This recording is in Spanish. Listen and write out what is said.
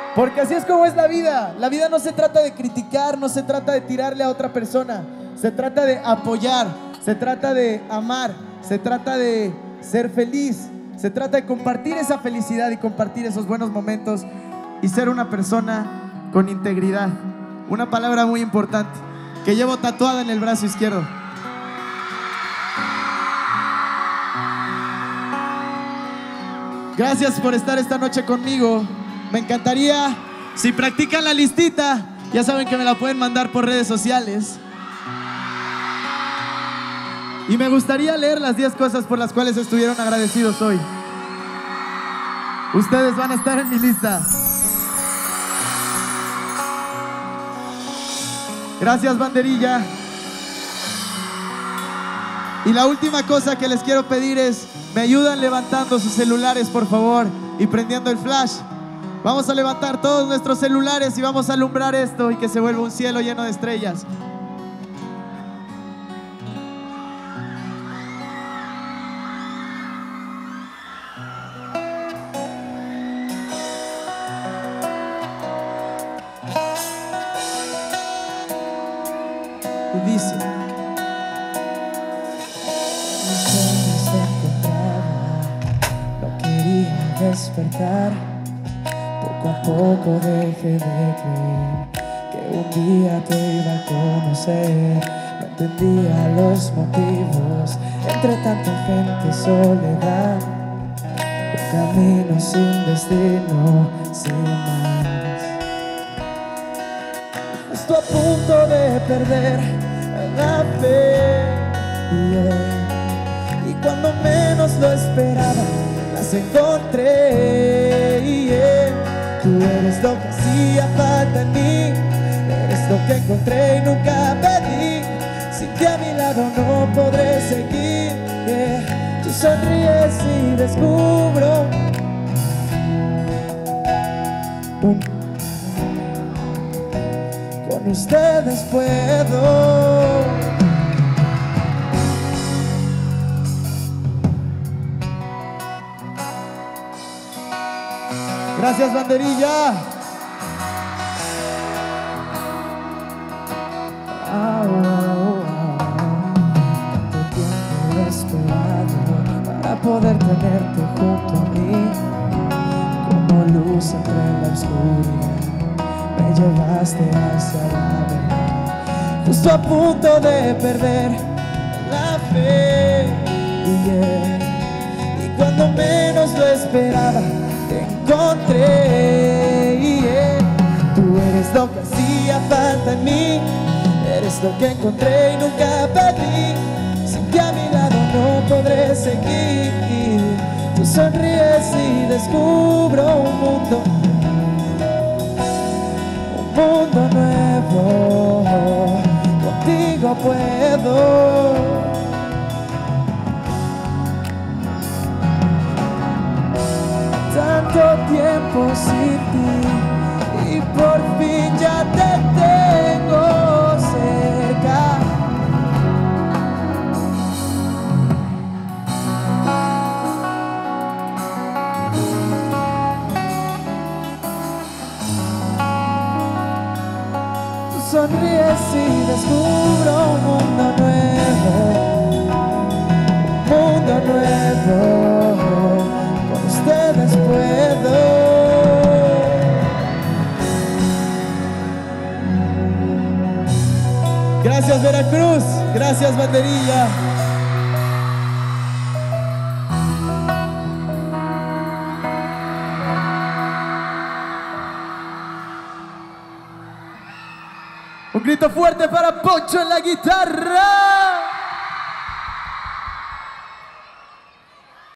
Porque así es como es la vida. La vida no se trata de criticar, no se trata de tirarle a otra persona. Se trata de apoyar, se trata de amar, se trata de ser feliz. Se trata de compartir esa felicidad y compartir esos buenos momentos y ser una persona con integridad. Una palabra muy importante que llevo tatuada en el brazo izquierdo. Gracias por estar esta noche conmigo. Me encantaría, si practican la listita, ya saben que me la pueden mandar por redes sociales. Y me gustaría leer las 10 cosas por las cuales estuvieron agradecidos hoy. Ustedes van a estar en mi lista. Gracias, banderilla. Y la última cosa que les quiero pedir es, me ayudan levantando sus celulares, por favor, y prendiendo el flash. Vamos a levantar todos nuestros celulares y vamos a alumbrar esto y que se vuelva un cielo lleno de estrellas. Y dice: mis sueños te encontraba, no quería despertar. Poco a poco dejé de creer que un día te iba a conocer. No entendía los motivos entre tanta gente y soledad. Un camino sin destino, sin más. Estoy a punto de perder la fe, y cuando menos lo esperaba las encontré. Tú eres lo que hacía falta en mí, eres lo que encontré y nunca pedí. Sin ti a mi lado no podré seguir. Tú sonríes y descubro con ustedes puedo. Gracias, banderilla. Tanto tiempo he esperado para poder tenerte junto a mí. Como luz entre la oscuridad, me llevaste hacia la verdad. Justo a punto de perder la fe, y cuando menos lo esperaba te encontré. Tú eres lo que hacía falta en mí, eres lo que encontré y nunca perdí. Sin ti a mi lado no podré seguir. Tú sonríes y descubro un mundo nuevo. Contigo puedo. Tanto tiempo sin ti y por fin ya te tengo cerca. Tú sonríes y descubro un mundo nuevo, un mundo nuevo. Ustedes puedo. Gracias, Veracruz. Gracias, banderilla. Un grito fuerte para Poncho en la guitarra.